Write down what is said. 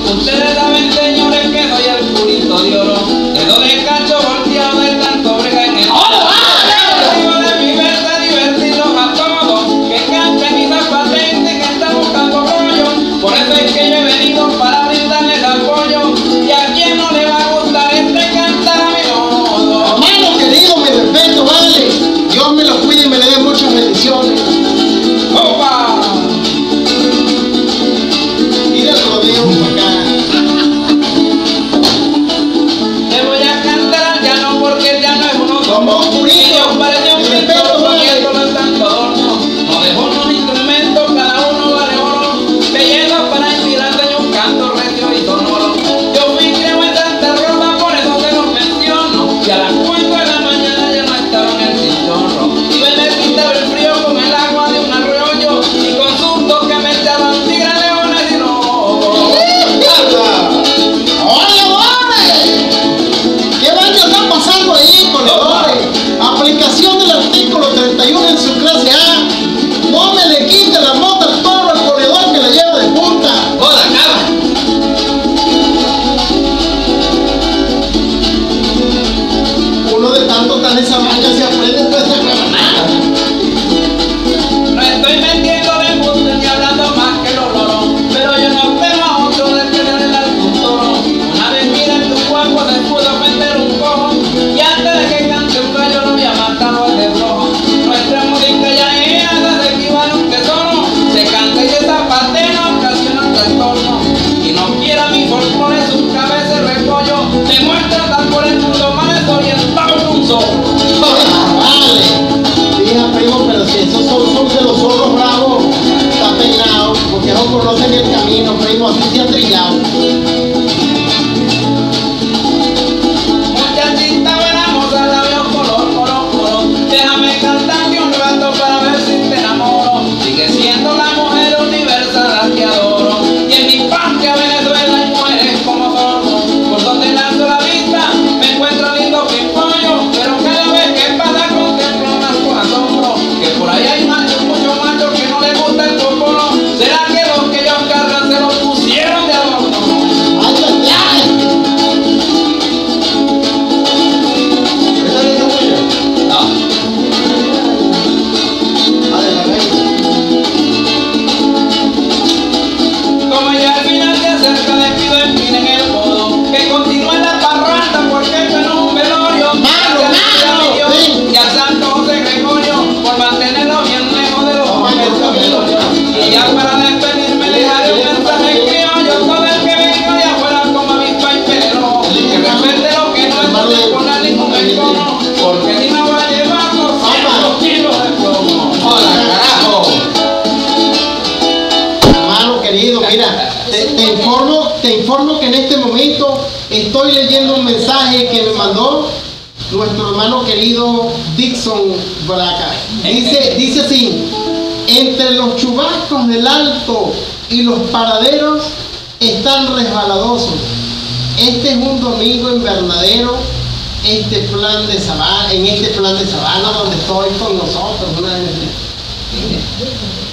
Ustedes saben, señores, que soy el purito de oro, dedo de cacho volteado de tanto brega en el objetivo de mi verso divertirlos a todos, que canten y zapaten que están buscando rollo. Por eso es que yo he venido para brindarles apoyo, y a quien no le va a gustar cantar a mi modo. Hermano querido, mi respeto, vale. Dios me lo cuide y me le dé muchas bendiciones. ¡Opa! Mira el rodeo por acá. Te voy a cantar al llano porque el llano es uno Como un purito. Parece un pintor poniéndolo en tanto adorno. No dejo unos instrumentos, cada uno vale oro. Belleza para inspirarse en un canto recio y sonoro. Yo fui creo en Santa Rosa, por eso te lo menciono. Y a las 4 de la mañana ya no estaba en el cichorro. Iba en el quintero el frío con el agua de un arroyo, y con sustos que me echaban tigres, leones y lobos. ¿Qué baño está pasando ahí, corredores? Aplicación del artículo 31 en su clase A. No me le quite la mota al toro al corredor que la lleva de punta. ¡Hola, cama! Uno de tanto tan esa vaina se aprende toda esa rebanada. No estoy metiendo de gusto ni hablando más que los loros, pero yo no tengo a otro de tenerle al toro. Una vez mira en tu cuerpo se pudo meter un cojo, y antes de que cante un gallo lo había matado al de rojo. Nuestra música ya es se equivale un tesoro, se canta y se zapatea, no ocasiona un trastorno. Y no quiera mi folclore, su cabeza de repollo, te muestra tal por el mundo más desorientado en un solo. Vale. Fija, primo, pero si esos son de los zorros bravos, está peinado, porque no conocen el camino, primo, así se ha trillado. Muchachita buena moza, labios color, color, color. Déjame cantarte un rato para ver si te enamoro. Sigue siendo la mujer universal a que adoro. Y en mi patria Venezuela hay mujeres como solo. Por donde lanzo la vista me encuentro lindo pimpollo, pero cada vez que pasa contemplo más con asombro que por ahí hay machos, muchos machos que no les gusta el popolo. ¿Será que los que ellos cargan se los pusieron de adorno? ¡Ay, ay, ay! ¿Esa es la tuya? No. Como ya al final se acerca, le pido empinen el codo, que continúe la parranda porque esto no es un velorio. Sí. Y al Santo José Gregorio por mantenerlo bien lejos de los momentos velorios. Y ya para despedirme le haré un mensaje criollo, todo el que venga de afuera como avispa y pelero, que respete lo que no es de poner ningún encono, porque si no va a llevar 200 kilos de plomo. ¡Hola, carajo! Hermano querido, mira, te informo que en este momento estoy leyendo un mensaje que me mandó nuestro hermano querido Dixon Braca. Dice así: entre los chubascos del alto y los paraderos están resbaladosos. Este es un domingo invernadero, en este plan de sabana donde estoy con nosotros.